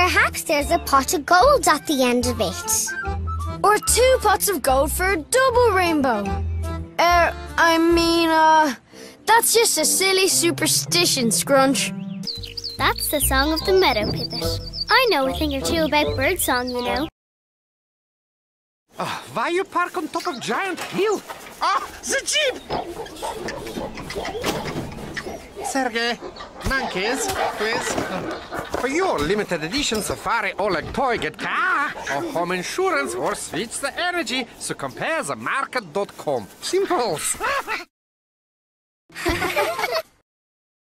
Perhaps there's a pot of gold at the end of it. Or 2 pots of gold for a double rainbow. That's just a silly superstition, Scrunch. That's the song of the meadow pipit. I know a thing or two about birdsong, you know. Oh, why you park on top of giant hill? Oh, the jeep! Sergey, monkeys, please. For your limited edition Safari Oleg toy, get car or home insurance or switch the energy, so compare the market.com. Simples.